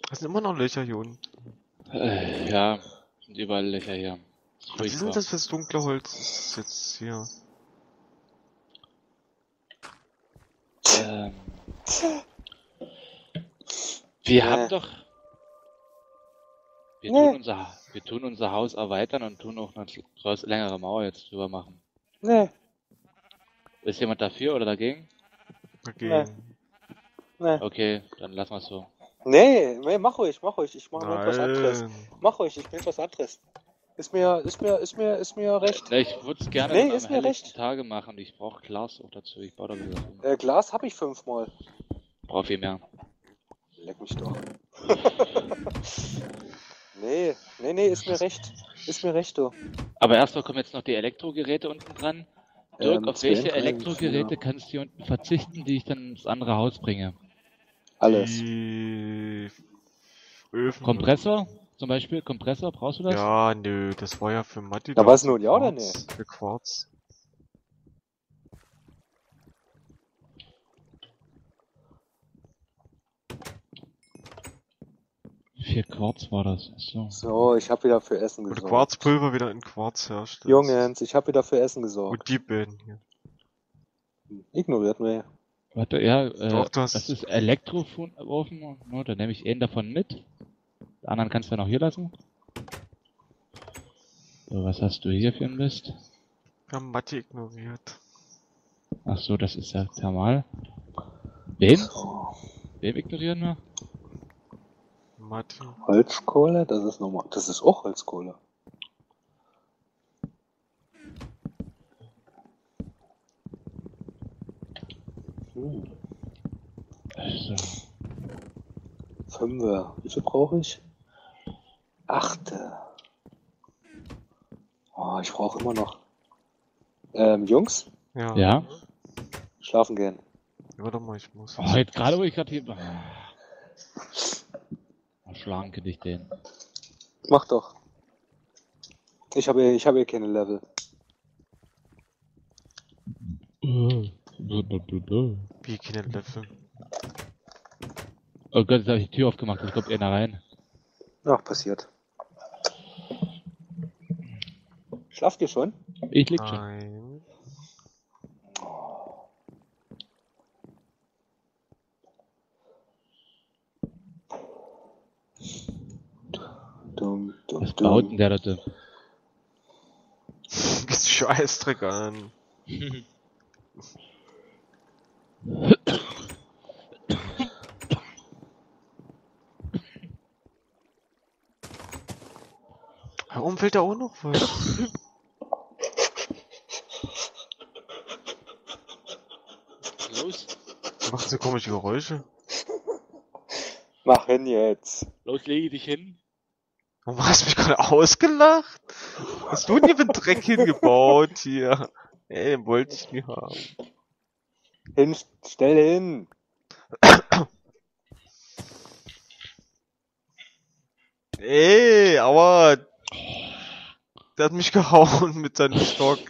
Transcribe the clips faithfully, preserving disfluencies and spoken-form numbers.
Das sind immer noch Löcher hier unten. Äh, ja, sind überall Löcher hier. Was ist denn das für das dunkle Holz? Das ist jetzt hier. Ähm, wir Nee. haben doch... Wir, Nee. tun unser, wir tun unser Haus erweitern und tun auch eine groß, längere Mauer jetzt drüber machen. Nee, Ist jemand dafür oder dagegen? Dagegen. nee. Okay, dann lassen wir es so. Nee, nee, mach ruhig, mach ruhig. Ich mach nur etwas anderes. Nein. Mach ruhig, ich will etwas anderes. Ist mir, ist mir, ist mir, ist mir recht. Ne, ich würde es gerne Nee, dann ist am mir helllichten recht. Tage machen. Ich brauche Glas auch dazu. Ich baue da wieder um. Äh, Glas habe ich fünfmal. Brauche viel mehr. Leck mich doch. nee, nee, nee, ist mir recht. Ist mir recht, du. Aber erstmal kommen jetzt noch die Elektrogeräte unten dran. Dirk, Ähm, auf welche zweiunddreißig, Elektrogeräte ja. kannst du hier unten verzichten, die ich dann ins andere Haus bringe? Alles. Die Öfen. Kompressor? Zum Beispiel Kompressor, brauchst du das? Ja, nö, das war ja für Matti. Da da war's für nun, ja oder Quarz- Für Quarz. Vier Quarz war das. So. So, ich habe wieder für Essen Oder gesorgt. Quarzpulver wieder in Quarz herstellt. Jungens, ich habe wieder für Essen gesorgt. Und die beiden hier. Ignoriert mir. Warte, ja, äh, Doch, das- das ist Elektroofen. No, dann nehme ich einen davon mit. Den anderen kannst du dann auch hier lassen. So, was hast du hier für ein Mist? Wir haben Matti ignoriert. Ach so, das ist ja thermal. Wen? So. Wem ignorieren wir? Matti. Holzkohle, das ist nochmal. Das ist auch Holzkohle. Hm. Also, Fünfe. Wie viel brauche ich? Achte. Oh, ich brauche immer noch. Ähm, Jungs, Ja. ja? schlafen gehen. Warte mal, ich muss. Oh, jetzt gerade, wo ich gerade hier... Oh, schlagen könnte ich den. Mach doch. Ich habe ich habe hier keine Level. Wie keine Löffel. Oh Gott, jetzt habe ich die Tür aufgemacht, jetzt kommt einer rein. Ach, passiert. Schlaft ihr schon? Ich lieg schon. Nein. Dumm, dumm, Was baut denn dumm. der da? Gehst du Scheißdreck an. Warum fällt da auch noch was? Los, Du machst so komische Geräusche. Mach hin jetzt. los, lege dich hin. Warum hast du mich gerade ausgelacht? Was hast du denn hier für einen Dreck hingebaut hier? Ey, den wollte ich nie haben. Hin, stell hin. Ey, aber der hat mich gehauen mit seinem Stock.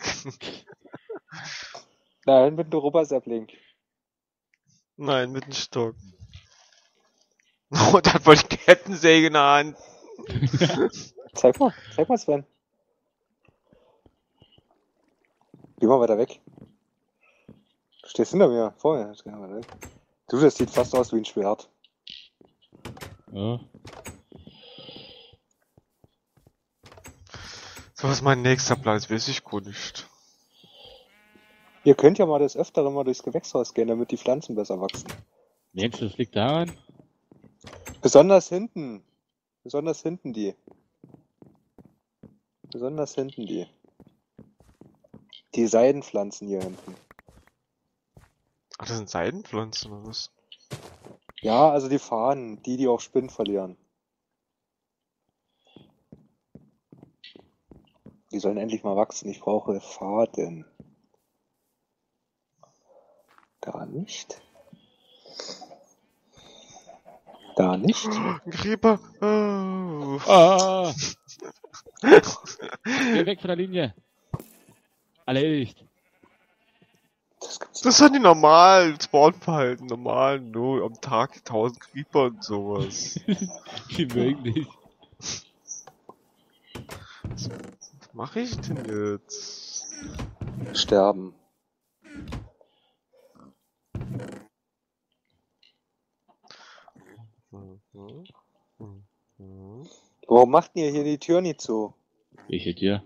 Nein, mit dem Robotersäppling. Nein, mit dem Stock. Oh, der hat wohl die Kettensäge in der Hand. Zeig mal, zeig mal, Sven. Geh mal weiter weg. Du stehst hinter mir, vor mir. Geh mal weg. Du, das sieht fast aus wie ein Schwert. Ja. So, was ist mein nächster Platz? Weiß ich gut nicht. Ihr könnt ja mal des Öfteren mal durchs Gewächshaus gehen, damit die Pflanzen besser wachsen. Meinst du, das liegt daran? Besonders hinten. Besonders hinten die. Besonders hinten die. Die Seidenpflanzen hier hinten. Ach, das sind Seidenpflanzen oder was? Ja, also die Fahnen, die, die auch Spinnen verlieren. Die sollen endlich mal wachsen. Ich brauche Faden. Da nicht. Da nicht. Creeper. Oh. Ah! Geh weg von der Linie! Erledigt! Das gibt's Das sind die normalen Spawnverhalten, normal, nur am Tag tausend Creeper und sowas. Die mögen dich. Was mache ich denn jetzt? Sterben. Mhm. Mhm. Warum macht ihr hier die Tür nicht zu? Welche Tür?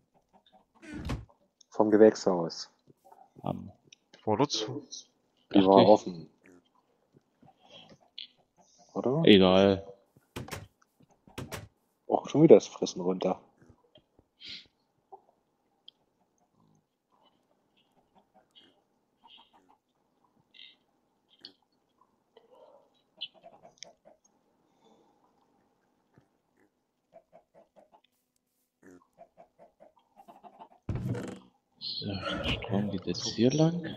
Vom Gewächshaus. Am. War dazu. Die Dachte war ich. offen. Oder? Egal. Auch schon wieder das Fressen runter. So, der Strom geht jetzt hier lang.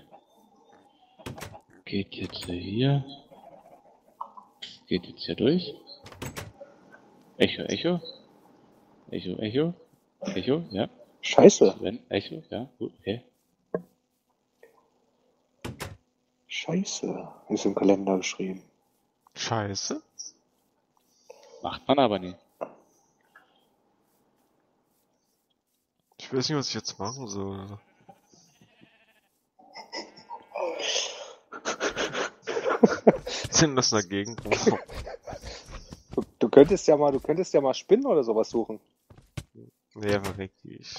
Geht jetzt hier. Geht jetzt hier durch. Echo, Echo. Echo, Echo. Echo, ja. Scheiße. Wenn, Echo, ja. Gut, hä? Scheiße. Ist im Kalender geschrieben. Scheiße. Macht man aber nie. Ich weiß nicht, was ich jetzt machen soll. Sind das dagegen? Du, du könntest ja mal, du könntest ja mal Spinnen oder sowas suchen. Nee, aber wirklich.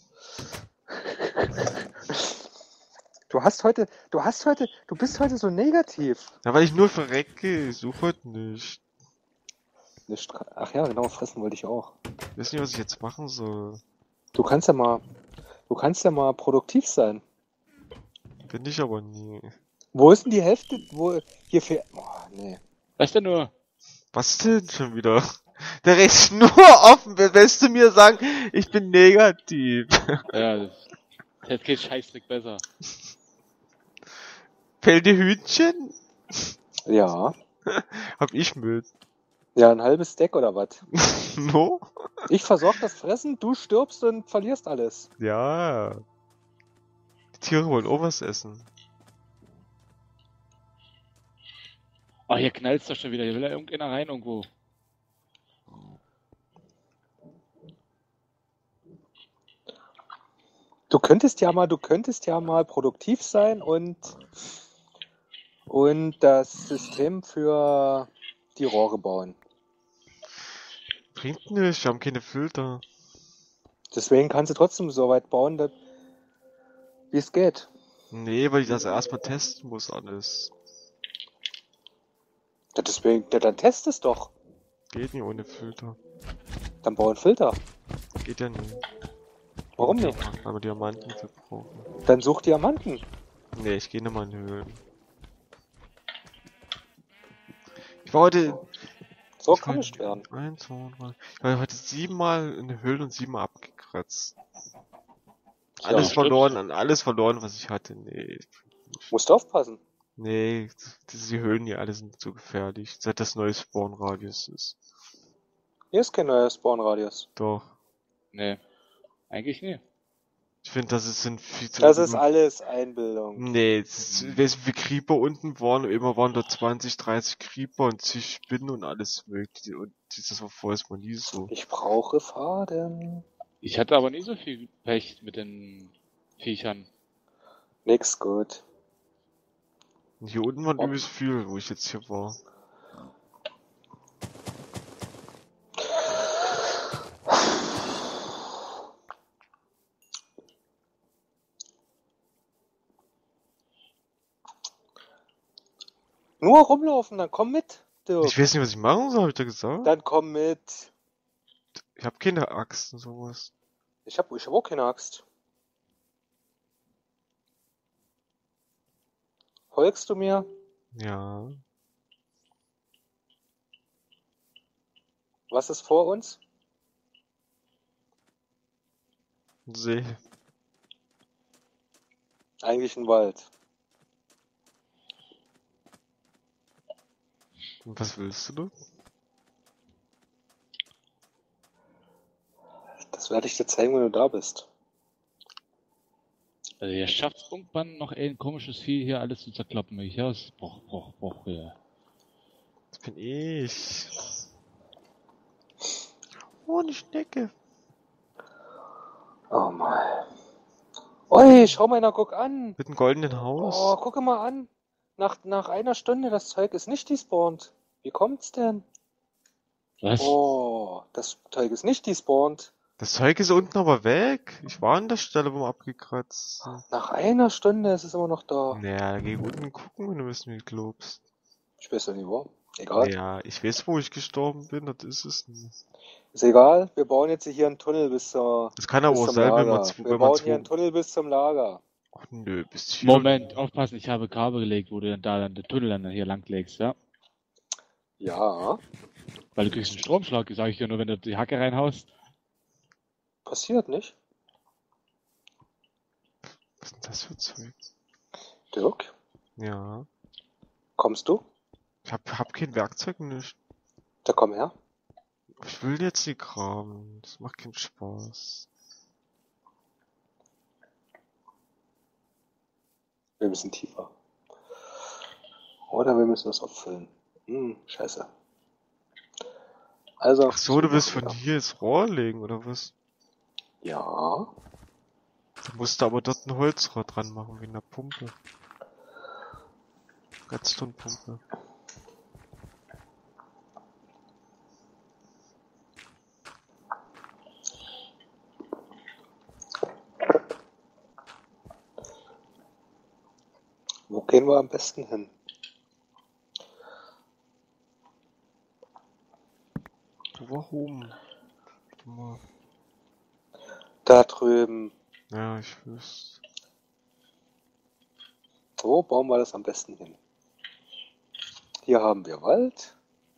Du hast heute, du hast heute, du bist heute so negativ. Ja, weil ich nur verrecke. Ich suche heute nicht. Nicht- Ach ja, genau, fressen wollte ich auch. Ich weiß nicht, was ich jetzt machen soll. Du kannst ja mal, du kannst ja mal produktiv sein. Bin ich aber nie. Wo ist denn die Hälfte, wo, hier fehlt, oh, nee. Was denn nur? Was denn schon wieder? Der Rest nur offen. Willst du mir sagen, ich bin negativ? Ja, das, jetzt geht Scheißdreck besser. Fällt dir Hühnchen? Ja. Hab ich mit. Ja, ein halbes Deck oder was? No? Ich versorg das Fressen, du stirbst und verlierst alles. Ja. Die Tiere wollen auch was essen. Oh, hier knallt's doch schon wieder. Hier will ja irgendeiner rein irgendwo. Du könntest ja mal, du könntest ja mal produktiv sein und, und das System für die Rohre bauen. Bringt nicht, wir haben keine Filter. Deswegen kannst du trotzdem so weit bauen, dass, wie es geht. Nee, weil ich das erstmal testen muss alles. Ja, deswegen, ja, dann test es doch. Geht nicht ohne Filter. Dann bau einen Filter. Geht ja nicht. Warum nicht? Weil wir Diamanten für brauchen. Dann such Diamanten. Nee, ich gehe nochmal in Höhlen. Ich war heute... So ich kann war- nicht werden. Eins, zwei, drei... Ich war heute siebenmal in den Höhlen und siebenmal abgekratzt. Alles Ja, verloren, an alles verloren, was ich hatte. Nee. Musst du aufpassen. Nee, diese Höhlen hier alle sind zu gefährlich, seit das neue Spawnradius ist. Hier ist kein neuer Spawnradius. Doch. Nee. Eigentlich nie. Ich finde, das ist sind viel zu... Das ist alles Einbildung. Nee, es ist, weißt du, wie Creeper unten waren, immer waren da zwanzig, dreißig Creeper und zig Spinnen und alles mögliche. Und das war vorher mal nie so. Ich brauche Faden. Ich hatte aber nie so viel Pech mit den Viechern. Nix gut. Und hier unten waren Oh. übelst viel, wo ich jetzt hier war. Nur rumlaufen, dann komm mit, Dirk. Ich weiß nicht, was ich machen soll, hab ich da gesagt? Dann komm mit. Ich hab keine Axt und sowas. Ich hab, ich hab auch keine Axt. Folgst du mir? Ja. Was ist vor uns? See. Eigentlich ein Wald. Und was willst du? Das werde ich dir zeigen, wenn du da bist. Also ihr schafft irgendwann noch ein komisches Vieh hier alles zu zerkloppen. Ich aus. Boah, boah, boah, ja. Das bin ich. Oh, eine Schnecke. Oh Mann. Ui, schau mal, na, guck an. Mit einem goldenen Oh, Haus. gucke mal an. Nach, nach einer Stunde, das Zeug ist nicht despawned. Wie kommt's denn? Was? Oh, das Zeug ist nicht despawned. Das Zeug ist unten aber weg. Ich war an der Stelle, wo wir abgekratzt sind. Nach einer Stunde ist es immer noch da. Naja, geh unten gucken, wenn du es mir glaubst. Ich weiß ja nicht wo. Egal. Ja, ich weiß, wo ich gestorben bin, das ist es nicht. Ist egal. Wir bauen jetzt hier einen Tunnel bis zur, Das kann aber bis auch zum sein, wenn Lager. man, zw- Wir wenn man bauen hier einen zwei... Tunnel bis zum Lager. Ach nö, bis hier... Moment, aufpassen, ich habe Kabel gelegt, wo du dann da dann den Tunnel dann hier lang legst, ja? Ja, Weil du kriegst einen Stromschlag, sage ich dir nur, wenn du die Hacke reinhaust. passiert nicht. Was ist denn das für Zeug? Dirk, Ja. kommst du? Ich hab, hab kein Werkzeug nicht. Da komm her. Ich will jetzt nicht graben. Das macht keinen Spaß. Wir müssen tiefer. Oder wir müssen das auffüllen. Hm, scheiße. Also. Ach so, du willst von wieder. hier ins Rohr legen, oder was? Ja. Du musst aber dort ein Holzrohr dran machen, wie eine Pumpe. Redstone-Pumpe. Wo gehen wir am besten hin? Warum? Warte mal. Da drüben. Ja, ich wüsste. Wo bauen wir das am besten hin? Hier haben wir Wald.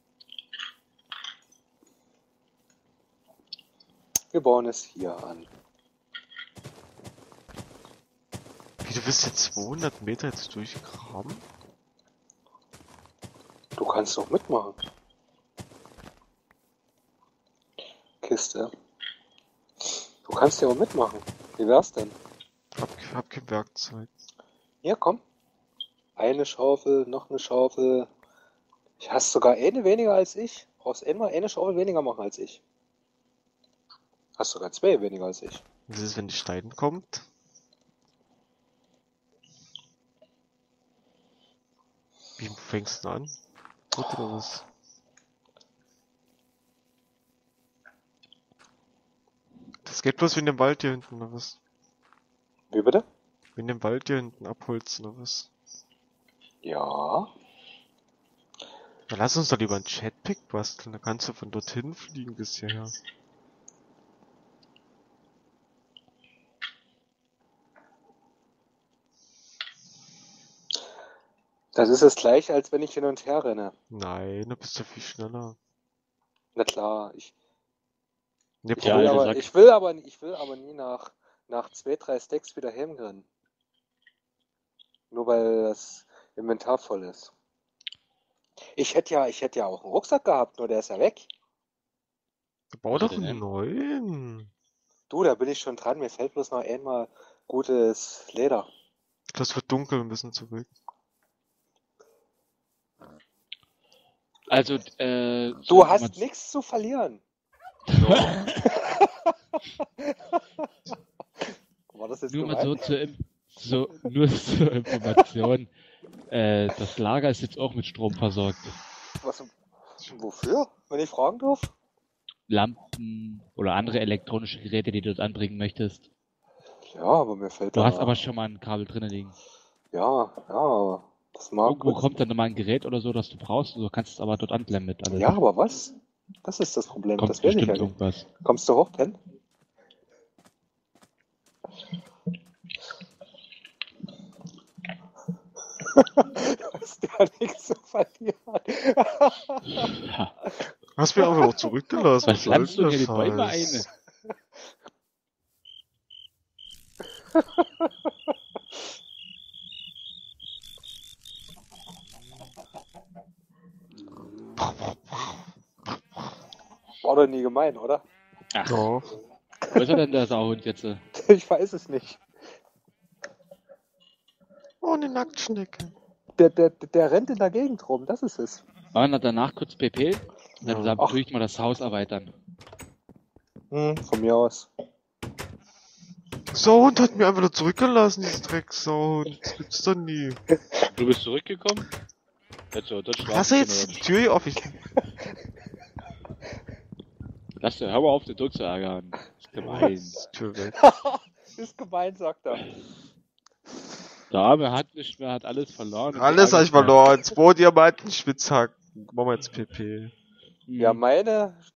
Wir bauen es hier an. Wie, du bist jetzt zweihundert Meter jetzt durchgegraben? Du kannst doch mitmachen. Kiste. Du kannst ja auch mitmachen. Wie wär's denn? Hab, hab kein Werkzeug. Hier, komm. Eine Schaufel, noch eine Schaufel. Ich hast sogar eine weniger als ich. Brauchst einmal eine Schaufel weniger machen als ich. Hast sogar zwei weniger als ich. Was ist, wenn die Stein kommt? Wie fängst du an? Gut oder was? Das geht bloß wie in dem Wald hier hinten, oder was? Wie bitte? Wie in dem Wald hier hinten abholzen, oder was? Ja. Dann lass uns doch lieber ein Jetpack basteln, da kannst du von dorthin fliegen bis hierher. Das ist das gleiche, als wenn ich hin und her renne. Nein, da bist du viel schneller. Na klar, ich, Ne, ich, Ja, will, alter aber, Sack. ich, will, aber, ich will aber nie nach, nach zwei, drei Stacks wieder heimrennen. Nur weil das Inventar voll ist. Ich hätte ja, ich hätte ja auch einen Rucksack gehabt, nur der ist ja weg. bau Was doch ist denn einen denn? neuen. Du, da bin ich schon dran. Mir fällt bloß noch einmal gutes Leder. Das wird dunkel, wir müssen zurück. Also, äh... Du so hast Informat- nichts zu verlieren. War das jetzt Nur mal so gemein? zur, Im- so, nur zur Information. Äh, das Lager ist jetzt auch mit Strom versorgt. Was, wofür, wenn ich fragen darf? Lampen oder andere elektronische Geräte, die du dort anbringen möchtest. Ja, aber mir fällt Du da... hast aber schon mal ein Kabel drinnen liegen. Ja, ja, das mag Irgendwo gut. kommt dann nochmal ein Gerät oder so, das du brauchst, und du kannst es aber dort anklemmen mit alles. Ja, aber was? Das ist das Problem. Kommt Das will ich bestimmt ja nicht. irgendwas. Kommst du hoch, Pen? Du hast ja nichts zu verlieren. Ja. Hast mir einfach noch zurückgelassen. Was pflanzt du soll hier die das Bäume heißen? ein? War doch nie gemein, oder? Ach, Doch. wo ist er denn der Sauhund jetzt? Ich weiß es nicht. Oh, eine Nacktschnecke. Der, der, der rennt in der Gegend rum, das ist es. Und dann danach kurz P P. Und dann Ja. tue ich mal das Haus erweitern. Hm, von mir aus. Sauhund hat mir einfach nur zurückgelassen, dieses Drecksauhund. Das gibt's doch nie. Du bist zurückgekommen? Jetzt so, dort Lass jetzt die Tür hier offen. Ich- Lass dir, hör mal auf, den Tod zu ärgern. Das ist gemein. Die Tür weg. Ist gemein, sagt er. Der Arme hat nicht mehr, hat alles verloren. und Alles die hab ich Angst mehr. verloren. Zwei Diamanten, Spitzhacken. Machen wir jetzt P P. Hm. Ja, meine